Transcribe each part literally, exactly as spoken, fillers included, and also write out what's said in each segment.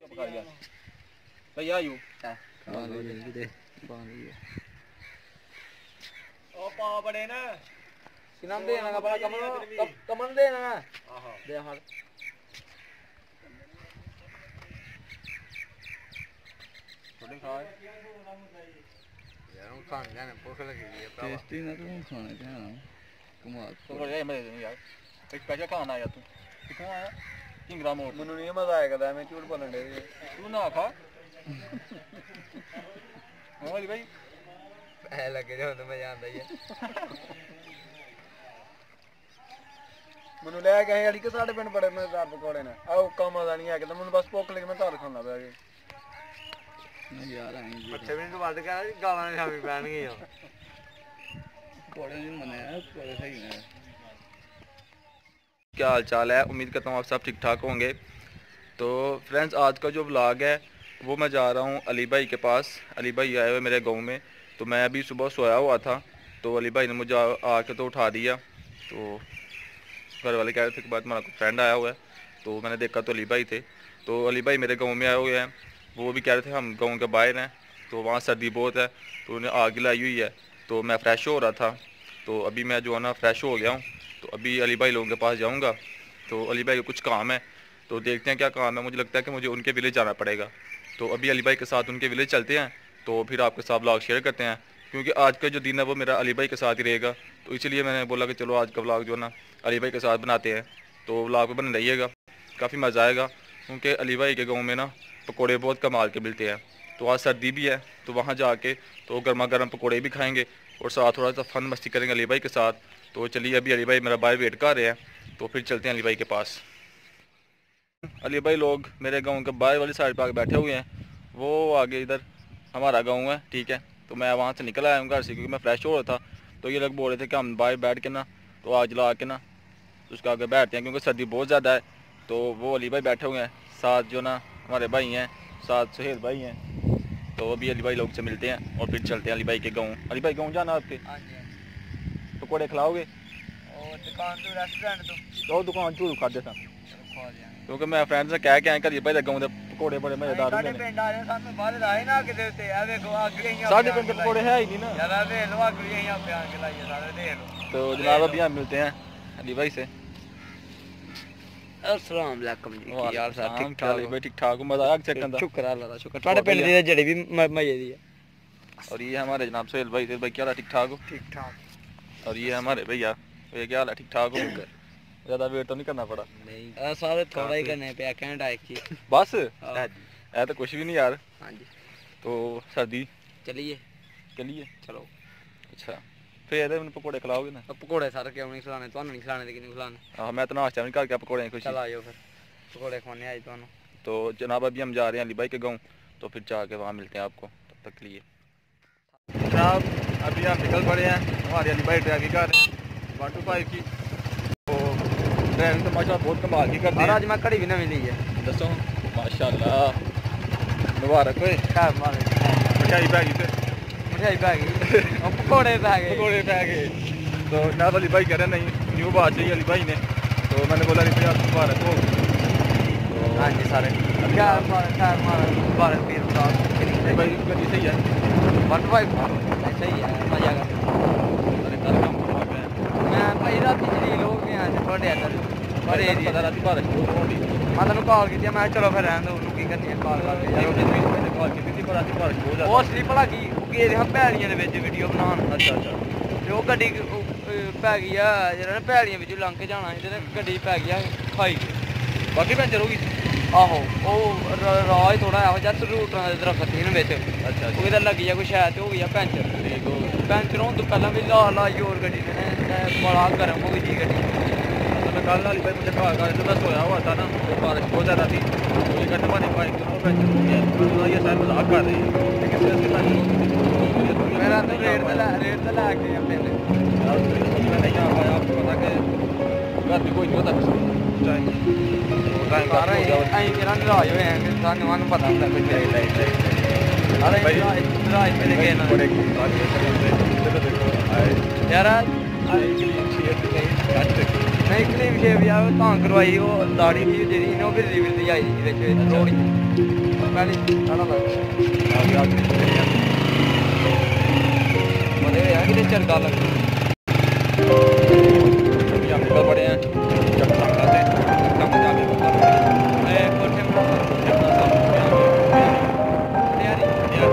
भैया यू ओ पा बड़े ना किनाम दे ना बड़ा कमन कमन दे ना आहा दे हां थोड़ी खा यार हम खाने जाने भूख लगी है टेस्टी ना तू खाने जाना कमाल तो कर मैं यार एक पैसा खाना आया तू कितना आया किंगरा मोड़ ਮੈਨੂੰ ਨਹੀਂ ਮਜ਼ਾ ਆਇਆ ਕਰਦਾ ਮੈਂ ਝੂਠ ਬੋਲਣ ਦੇ ਤੂੰ ਨਾ ਖਾ ਹੋਲੀ ਭਾਈ ਐ ਲੱਗੇ ਜਦੋਂ ਤਾਂ ਮਜ਼ਾ ਆਉਂਦਾ ਹੀ ਹੈ ਮੈਨੂੰ ਲੈ ਕੇ ਆਈ ਅੜੀ ਕਿ ਸਾਡੇ ਪਿੰਡ ਬੜੇ ਮਜ਼ੇਦਾਰ ਪਕੌੜੇ ਨੇ ਆਹ ਕੰਮ ਮਜ਼ਾ ਨਹੀਂ ਆ ਕਿ ਮੈਨੂੰ ਬਸ ਭੁੱਖ ਲੱਗੀ ਮੈਂ ਘਰ ਖਾਣਾ ਪਿਆ ਜੀ ਯਾਰ ਆਈ ਅੱਛੇ ਵੀ ਵੱਧ ਗਿਆ ਗਾਲਾਂ ਨੇ ਖਾਵੀ ਪੈਣਗੀਆਂ पकौड़े नहीं बने हैं पकौड़े सही हैं। क्या हाल चाल है, उम्मीद करता हूँ आप सब ठीक ठाक होंगे। तो फ्रेंड्स आज का जो व्लॉग है वो मैं जा रहा हूँ अली भाई के पास। अली भाई आए हुए मेरे गांव में, तो मैं अभी सुबह सोया हुआ था तो अली भाई ने मुझे आके तो उठा दिया। तो घर वाले कह रहे थे कि बाद हमारा कोई फ्रेंड आया हुआ है, तो मैंने देखा तो अली भाई थे। तो अली भाई मेरे गाँव में आए हुए हैं, वो भी कह रहे थे हम गाँव के बाहर हैं, तो वहाँ सर्दी बहुत है तो उन्हें आग लाई हुई है। तो मैं फ़्रेश हो रहा था, तो अभी मैं जो है ना फ़्रेश हो गया हूँ। तो अभी अली भाई लोगों के पास जाऊँगा, तो अली भाई को कुछ काम है, तो देखते हैं क्या काम है। मुझे लगता है कि मुझे उनके विलेज जाना पड़ेगा, तो अभी अली भाई के साथ उनके विलेज चलते हैं, तो फिर आपके साथ व्लॉग शेयर करते हैं। क्योंकि आज का जो दिन है वो मेरा अली भाई के साथ ही रहेगा, तो इसलिए मैंने बोला कि चलो आज का व्लॉग जो है ना अली भाई के साथ बनाते हैं। तो व्लॉग पर बने रहिएगा, काफ़ी मज़ा आएगा। क्योंकि अली भाई के गाँव में ना पकौड़े बहुत कमाल के मिलते हैं। तो आज सर्दी भी है, तो वहाँ जाके तो गर्मा गर्म पकौड़े भी खाएंगे और साथ थोड़ा सा फन मस्ती करेंगे अली भाई के साथ। तो चलिए अभी अली भाई मेरा बाहर वेट कर रहे हैं, तो फिर चलते हैं अली भाई के पास। अली भाई लोग मेरे गांव के बाहर वाली साइड पर आके बैठे हुए हैं, वो आगे इधर हमारा गांव है, ठीक है। तो मैं वहाँ से निकल आया हूँ घर से, क्योंकि मैं फ्रेश हो रहा था। तो ये लोग बोल रहे थे कि हम बाहर बैठ के ना तो आग जला के ना उसके आगे बैठते हैं, क्योंकि सर्दी बहुत ज़्यादा है। तो वो अली भाई बैठे हुए हैं, साथ जो ना हमारे भाई हैं, साथ सुहेल भाई हैं। तो अभी अली भाई लोग से मिलते हैं और फिर चलते हैं अली भाई के गाँव। अली भाई गाँव जाना आपके? हाँ जी। पकौड़े खिलाओगे? और दुकान तो रेस्टोरेंट तो तो दुकान चूरू खा देता, क्योंकि मैं फ्रेंड से कह के आया करिए भाई गाँव के पकौड़े बड़े मजेदार होंगे। साडे पिंड आ रहे सानू बाहर आए ना किते ते आ देखो आग गई हैं, साडे पिंड पकौड़े है ही नहीं ना यार। आ देख लो आग गई हैं पे आके लाइए सारे देख लो। तो जनाब अभी हम मिलते हैं अली भाई से। अस्सलाम वालेकुम जी, यार साहब ठीक ठाक भाई? ठीक ठाक हूं, मजा आ चेक करदा। शुक्र अल्लाह दा, शुक्र। ਤੁਹਾਡੇ ਪਿੰਡ ਦੀ जड़ी भी मजे दी है। और ये हमारे जनाब सुहेल भाई, सुहेल भाई क्या हाल है? ठीक ठाक हो? ठीक ठाक। और ये हमारे भैया, ये क्या हाल है? ठीक ठाक हो? ज़्यादा वेट तो नहीं करना पड़ा? नहीं सारे थोड़ा ही करने पे कैंट आए की बस ऐ तो कुछ भी नहीं यार। हाँ जी। तो सर्दी चलिए चलिए चलो। अच्छा फिर मैंने पकौड़े खिलाओगे ना? पकौड़े सारे क्यों नहीं खिलाने, तो नहीं खिलाने कि नहीं खिलाने? हाँ मैं तो नाश्ता नहीं करके पकौड़े खुश। चल आइयो फिर पकौड़े खाने आए तो। तो जनाब अभी हम जा रहे हैं अली भाई के गाँव, तो फिर जाके वहाँ मिलते हैं आपको। तब तक के लिए जनाब अभी हम निकल पड़े हैं, हमारे अली भाई ड्राइविंग कर रहे हैं वन टू फाइव की। तो ड्राइविंग तो माशा बहुत कमाल की करते हैं। आज मैं कड़ी भी ना मिली है, दसो माशाल्लाह मुबारक होए। मिठाई पै गई, मिठाई पै गई, पकौड़े पै गए, पकौड़े पै गए। तो जनाब अली भाई कह रहे नहीं न्यू बात चाहिए अली भाई ने, तो मैंने बोला अली भाई आप मुबारक हो। तो हाँ जी सारे क्या मुबारक पीर भाई गड्डी सही है, वन फाइव सही है, मजा कर। मैं भाई रात जलील हो गया थोड़े इधर पर पता रात बारिश मैं तेन कॉल की, मैं चलो फिर रहने दो की करनी है कॉल करके। वो असली भला की गेदे हाँ भैलियां दे विच वीडियो बनान। अच्छा अच्छा। ते ओह गड्डी पै गई है जेह्ड़ा ना भैलियां बिच्चों लंघ के जाना ते गड्डी पै गई है खाई के, बाकी पैंचर हो गई। आहो ओह् राह थोड़ा एहो जिहा रूटरां दे दरख्त ही न बिच। अच्छा ओह् इधर लग्गी जा कोई शैद ते हो गई है पैंचर। पैंचर होने तो पैह्लें भी ला लाई होर गड्डी ने बड़ा गर्म हो गई गड्डी। मैं कल अली भाई मुझे कहा कर मैं सोया हुआ था ना, तो बारिश बहुत ज़्यादा थी, तो ये कहते हमारी बाइक जो पैंचर हो गया। ये शायद मजाक कर रही है, लेकिन सीरियसली पैंचर मेरा तो रेट तो रेट तो ला के अपने मैं नहीं आ पाया। आपको पता कि घर भी कोई नहीं होता अं केह्ड़ा नराज होए हैं, सानूं सानूं पता होंदा कुछ नराज मेरे गए यार नहीं क्लीन शेव यार तां करवाई। ओह् दाढ़ी ही जेह्ड़ी ना ओह् बिरदी बिरदी आई दी बिच रोड़ी पहले साड़ा लग आगे आगे बड़े यार कितने चरगा लग अभी हम निकल पड़े हैं जब खाना थे कम जाके ऊपर मैं कोठे में अपना सब तैयारी यार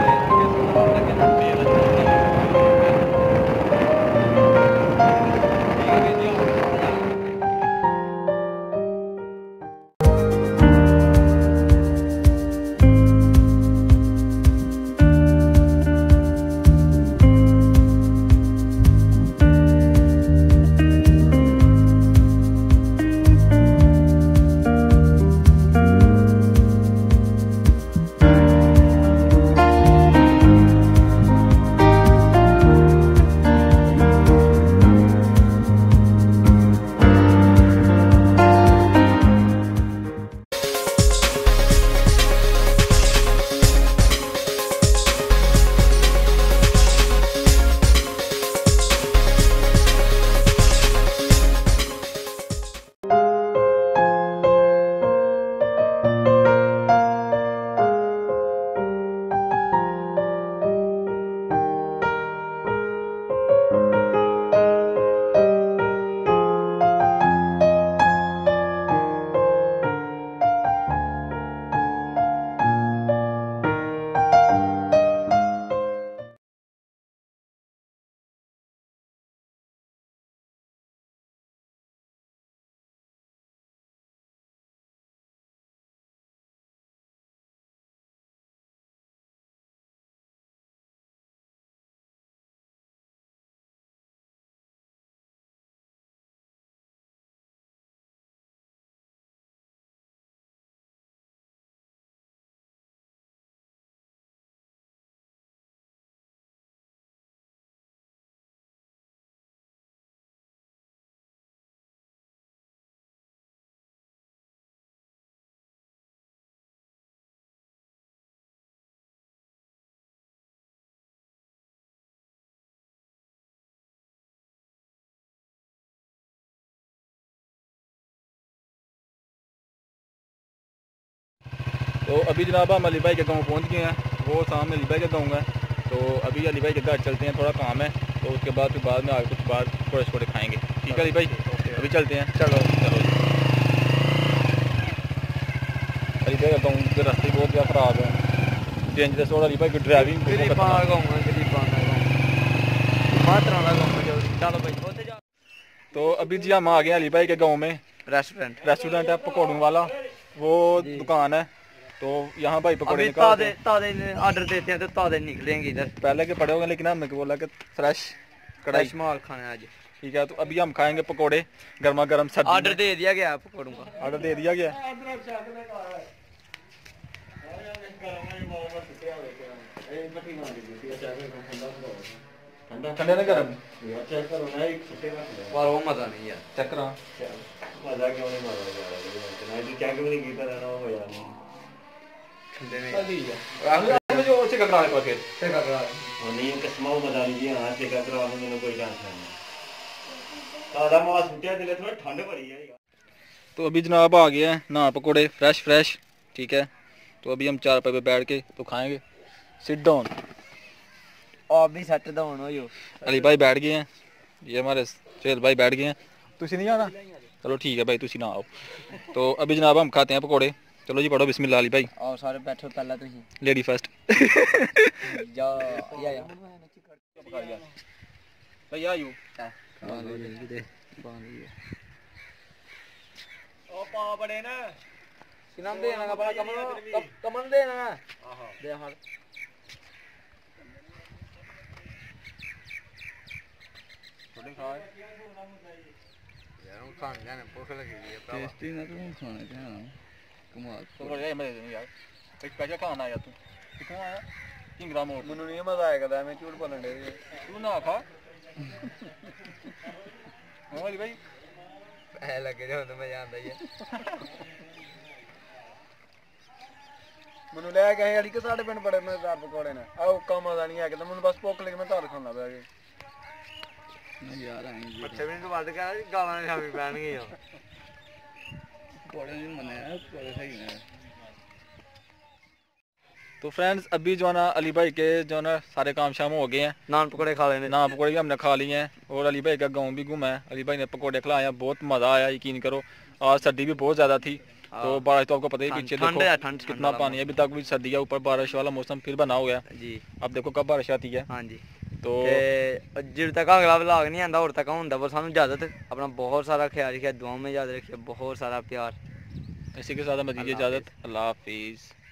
तो अभी जनाब हम अली भाई के गांव पहुंच गए हैं। वो सामने अली भाई का गांव है। तो अभी अली भाई के घर चलते हैं, थोड़ा काम है। तो उसके बाद फिर बाद में आगे कुछ बार थोड़े थोड़े खाएंगे। ठीक है अली भाई, अभी चलते हैं। चलो चलो जी। अली भाई का गाँव के रास्ते बहुत ज़्यादा ख़राब है, डेंजरस। और अली भाई की ड्राइविंग तो अभी जी हम आ गए अली भाई के गाँव में। रेस्टोरेंट रेस्टोरेंट है पकौड़ों वाला, वो दुकान है। तो यहाँ भाई पकौड़े अभी ताजे ताजे ऑर्डर देते हैं तो ताजे निकलेंगे इधर। पहले के पड़े होंगे, लेकिन हमने बोला कि फ्रेश कढ़ाई माल खाना है आज। ठीक है, तो अभी हम खाएंगे पकौड़े गर्मा गर्म। सर्दी ऑर्डर दे दिया गया है पकौड़ों का, ऑर्डर दे दिया गया। ठंडे ना गर्म पर वो मजा नहीं यार। चेक करा मजा क्यों नहीं मजा चेक भी नहीं किया रहना हो यार ठंडे में है जो चेक करा है फिर चेक करा और नहीं कसमाओ मजा लीजिए। हाँ चेक करा मैंने कोई टेंशन नहीं। सादा मास छुट्टियां दिले थोड़ा ठंड पड़ी है। तो अभी जनाब आ गए हैं ना पकौड़े फ्रेश फ्रेश। ठीक है, तो अभी हम चार पे बैठ के तो खाएंगे। Sit down. आप भी सेट डाउन हो यो। अली भाई बैठ गए हैं, ये हमारे सुहेल भाई बैठ गए हैं। तुसी नहीं आना? चलो ठीक है भाई, तुसी ना आओ। तो अभी जनाब हम खाते हैं पकौड़े। चलो जी, पढ़ो बिस्मिल्लाह अली भाई। और सारे बैठो पहला तुसी लेडी फर्स्ट। जा या या भाई आयु ओ पा बड़े ना कि नाम देना का बड़ा कमन कमन देना हां दे हां थोड़े खा यार खान जाने भूख लगी है। टेस्टी ना तुम खाने क्या ना कमाल। तो बढ़िया मैं दे दूं यार। एक पैसा खाना आया तू कितना आया? तीन ग्राम और मनु नहीं मजा आएगा मैं झूठ बोलने दे तू ना खा। हां अली भाई ऐ लगे जो तो मैं जानदा ही है। मनु ले गए अड़ी के साढ़े पिंड बड़े मजेदार पकौड़े ने। आओ का मजा नहीं है कि मनु बस भुख लगी मैं तार खाना बैठ गए नहीं यार आएंगे पच्चीस मिनट बाद कह गालां खावी पैणगी पकौड़े नहीं मने पकौड़े सही ने। तो फ्रेंड्स अभी जो है ना अली भाई के जो है ना सारे काम शाम हो गए हैं, नान पकौड़े खा लेने, नान पकौड़े भी हमने खा लिए हैं और अली भाई का गाँव भी घूमा है। अली भाई ने पकौड़े खिलाए हैं, बहुत मज़ा आया, यकीन करो। आज सर्दी भी बहुत ज़्यादा थी, तो बारिश तो आपको पता ही, पीछे ठंड है, देखो ठंड कितना पानी है, अभी तक भी सर्दी है, ऊपर बारिश वाला मौसम फिर बना हुआ है जी। अब देखो कब बारिश आती है। हाँ जी। तो जब तक अगला व्लॉग नहीं आंदा और तक होंदा, बस सानू इजाजत, अपना बहुत सारा ख्याल रखिए, दुआओं में याद रखिए, बहुत सारा प्यार। इसी के साथ हमें दीजिए इजाज़त, अल्लाह हाफिज़।